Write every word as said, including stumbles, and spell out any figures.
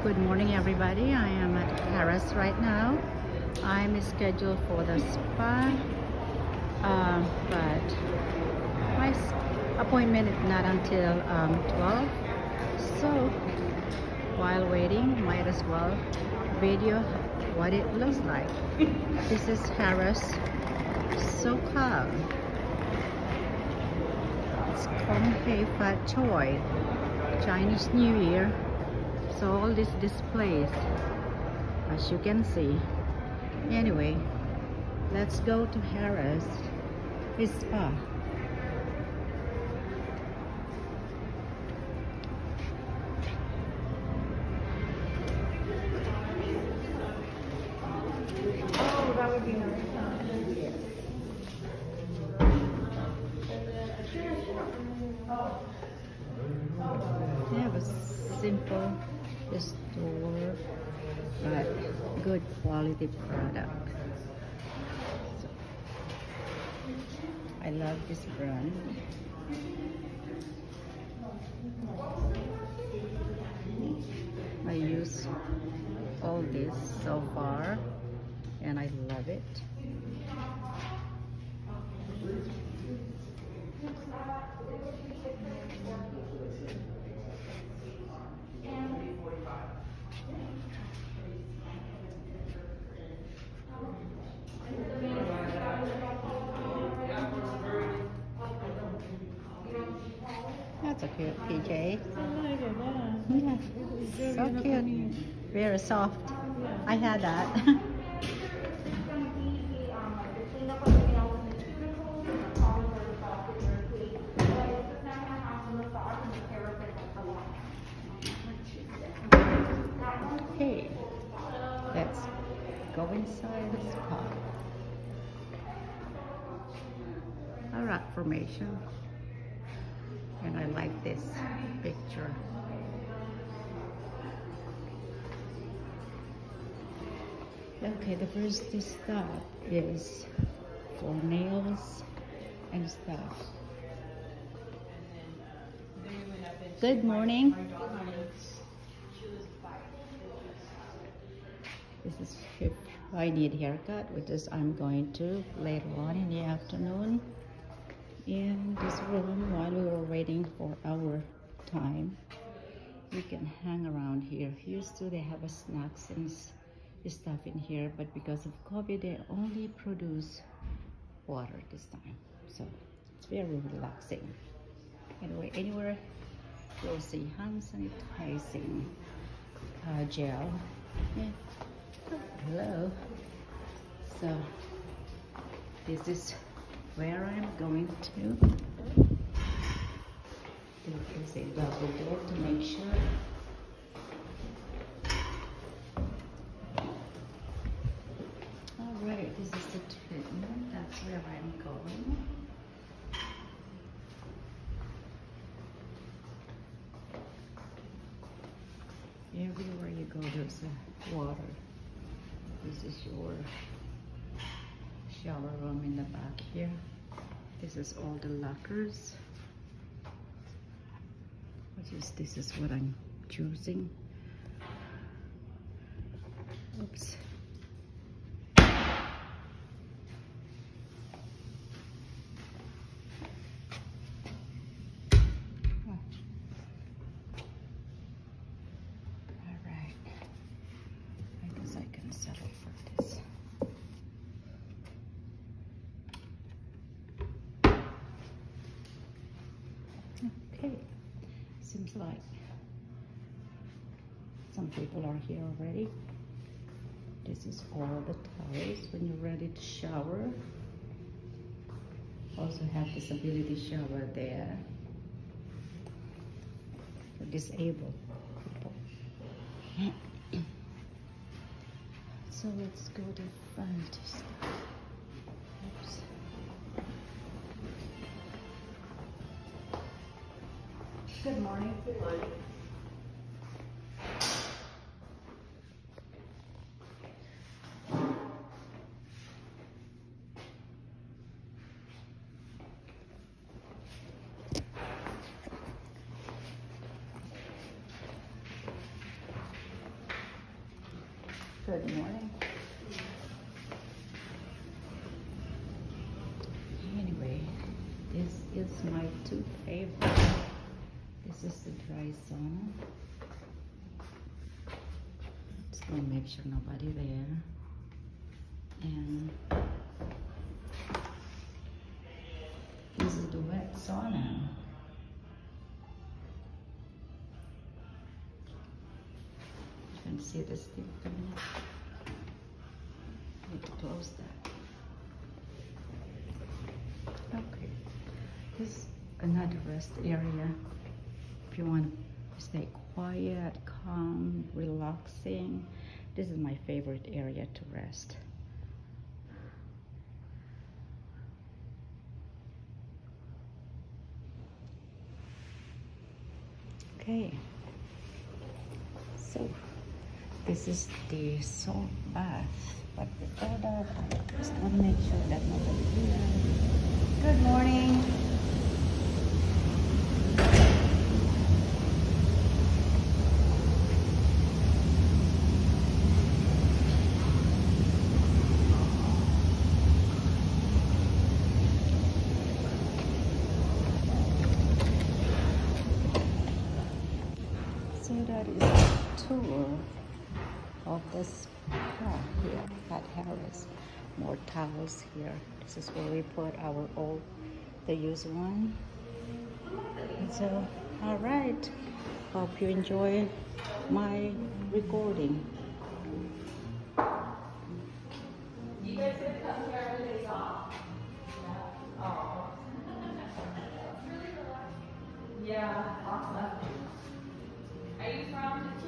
Good morning, everybody. I am at Harrahs right now. I'm scheduled for the spa, uh, but my appointment is not until um, twelve. So while waiting, might as well video what it looks like. This is Harrahs SOCal. It's Kong Hei Fat Choi, Chinese New Year. So all these displays, as you can see. Anyway, let's go to Harrahs Spa. Oh, that would be nice. They have a simple store, but good quality product. So, I love this brand. I use all this so far and I love it. That's a cute P J. I like it, yeah. Yeah, so cute. Very soft. I had that. Okay, let's go inside the spa. A rock formation. And I like this picture. Okay, the first stop is for nails and stuff. Good morning. This is if I need haircut, which is I'm going to later on in the afternoon. In this room, while we were waiting for our time, we can hang around here. Used to they have a snacks and stuff in here, but because of COVID, they only produce water this time. So it's very relaxing. Anyway, anywhere you'll see hand sanitizing uh, gel. Yeah. Hello. So this is where I'm going to. There is a double door to make sure. Alright, this is the treatment. That's where I'm going. Everywhere you go, there's a water. This is your shower room in the back here. This is all the lockers. Which is this is what I'm choosing. Oops. Okay, seems like some people are here already. This is all the towels when you're ready to shower. Also have disability shower there for disabled people. So let's go to front. Oops. Good morning. Good morning. Good morning. Anyway, this is my two favorite. This is the dry sauna. Just gonna make sure nobody there. And this is the wet sauna. You can see the steam coming up. Need to close that. Okay, this is another rest area. If you want to stay quiet, calm, relaxing, this is my favorite area to rest. Okay, so this is the salt bath, but before that, I just want to make sure that nobody here. Good morning. So that is a tour of this spa here at Harrahs. More towels here. This is where we put our old, the used one. And so, all right. Hope you enjoy my recording. You guys did come here on days off. Oh. Yeah, awesome. Are you from